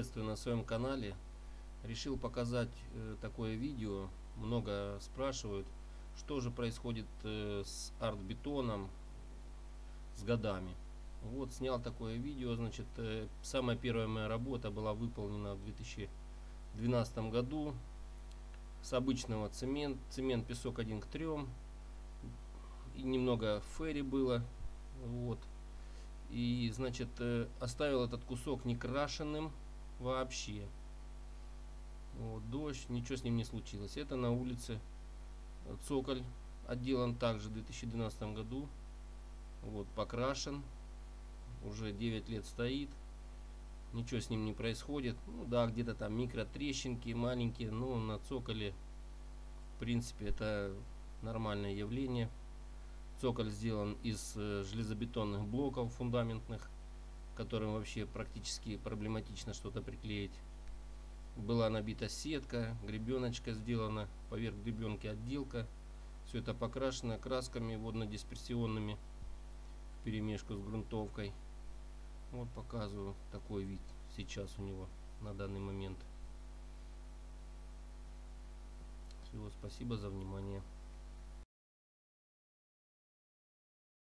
приветствую на своем канале. Решил показать такое видео. Много спрашивают, что же происходит с арт-бетоном с годами. Вот снял такое видео. Значит, самая первая моя работа была выполнена в 2012 году с обычного цемент песок 1:3, и немного ферри было. Вот. И, значит, оставил этот кусок не крашенным вообще. Вот, дождь, ничего с ним не случилось. Это на улице. Цоколь отделан также в 2012 году. Вот, покрашен. Уже 9 лет стоит. Ничего с ним не происходит. Ну да, где-то там микротрещинки маленькие, но на цоколе, в принципе, это нормальное явление. Цоколь сделан из железобетонных блоков фундаментных, которым вообще практически проблематично что-то приклеить. Была набита сетка, гребеночка сделана, поверх гребенки отделка. Все это покрашено красками водно-дисперсионными вперемешку с грунтовкой. Вот показываю такой вид сейчас у него на данный момент. Всего спасибо за внимание.